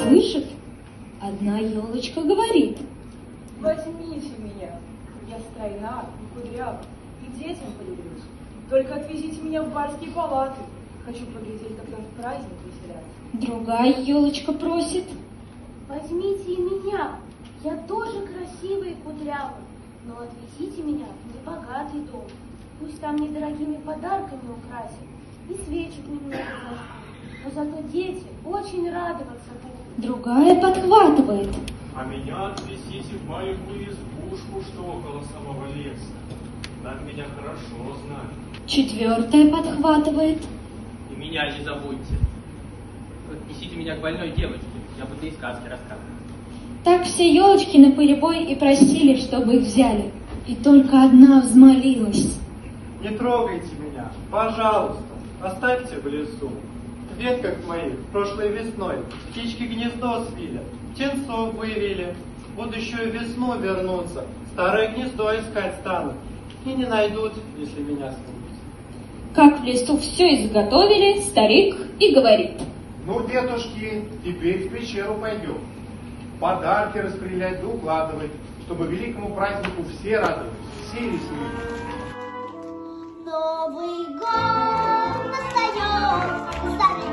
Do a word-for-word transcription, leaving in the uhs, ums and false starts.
услышав, одна елочка говорит: возьмите меня, я стройна и кудрява, и детям поделюсь. Только отвезите меня в барские палаты, хочу поглядеть, как там в праздник веселятся. Другая елочка просит: возьмите и меня, я тоже красивая и кудрявая, но отвезите меня в небогатый дом. Пусть там недорогими подарками украсят и свечек немного зажгут, но зато дети очень радоваться будут. Другая подхватывает: а меня отвезите в маленькую избушку, что около самого леса. Там меня хорошо знают. Четвертая подхватывает: и меня не забудьте. Отнесите меня к больной девочке, я буду ей сказки рассказывать. Так все елочки наперебой и просили, чтобы их взяли. И только одна взмолилась: не трогайте меня, пожалуйста, оставьте в лесу. В ветках моих прошлой весной птички гнездо свили, птенцов вывели. Будущую весну вернутся, старое гнездо искать станут. И не найдут, если меня снимут. Как в лесу все изготовили, старик и говорит: ну, дедушки, теперь в пещеру пойдем. Подарки распределять да укладывать, чтобы великому празднику все радовались, все веселились. Новый год настает,